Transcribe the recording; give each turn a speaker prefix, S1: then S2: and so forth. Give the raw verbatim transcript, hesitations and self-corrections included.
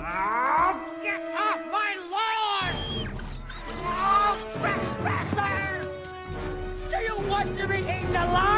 S1: Oh, get off my lawn! Oh, trespasser! Do you want to be eaten alive?